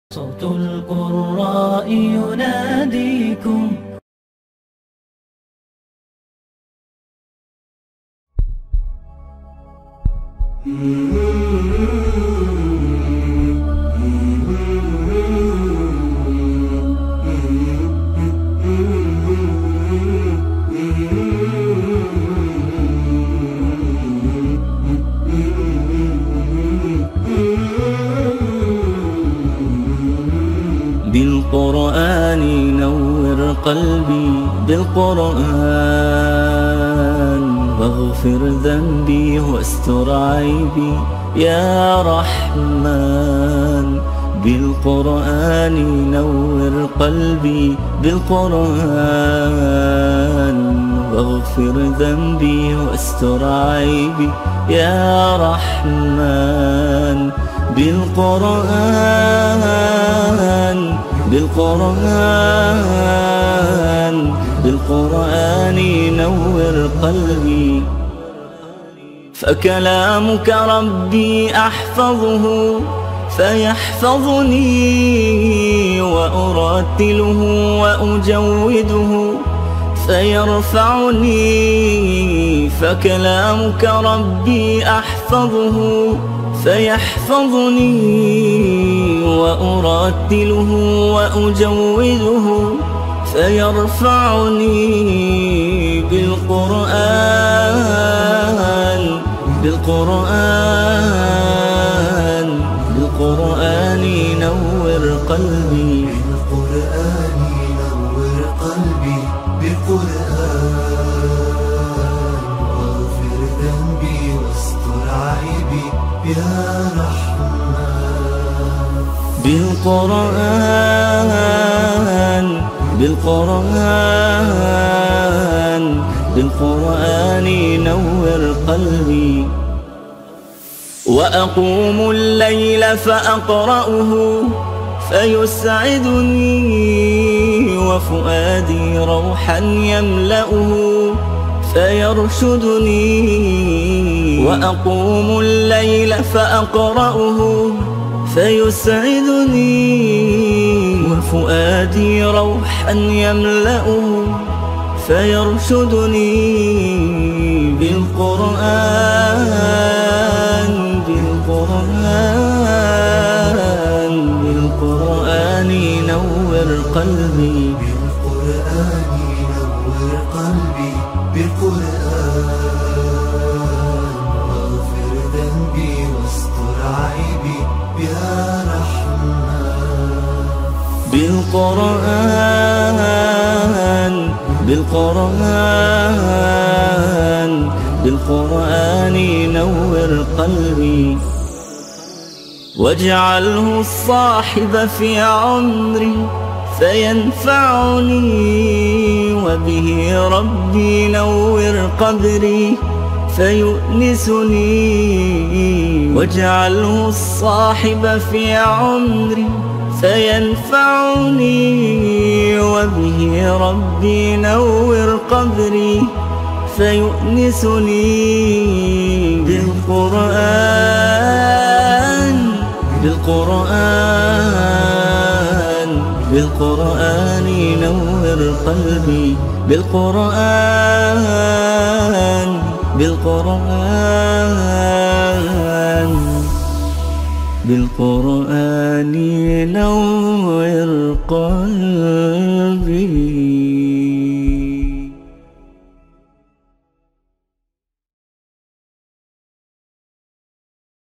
صوت القراء يناديكم. بالقرآن نور قلبي، بالقرآن واغفر ذنبي واستر عيبي يا رحمن. بالقرآن نور قلبي، بالقرآن واغفر ذنبي واستر عيبي يا رحمن. بالقرآن بالقرآن بالقرآن نور قلبي، فكلامك ربي أحفظه فيحفظني، وأرتله وأجوده فيرفعني. فكلامك ربي أحفظه فيحفظني، وأرتله وأجوده فيرفعني. بالقرآن بالقرآن بالقرآن نور قلبي، بالقرآن نور قلبي، بالقرآن واغفر ذنبي واستر عيبي يا رحمن. بالقرآن بالقرآن بالقرآن نور قلبي، وأقوم الليل فأقرأه فيسعدني، وفؤادي روحا يملأه فيرشدني. وأقوم الليل فأقرأه فيسعدني، وفؤادي روحا يملأه فيرشدني. بالقرآن بالقرآن بالقرآن نور قلبي، بالقرآن نور قلبي، بالقرآن واغفر ذنبي واستر عيبي يا رحمن. بالقرآن بالقرآن بالقرآن نور قلبي، واجعله الصاحب في عمري فينفعني، وبه ربي نور قبري فيؤنسني. واجعله الصاحب في عمري فينفعني، وبه ربي نور قبري فيؤنسني. بالقرآن بالقرآن بالقرآن نور قلبي، بالقرآن بالقرآن بالقرآن نور قلبي.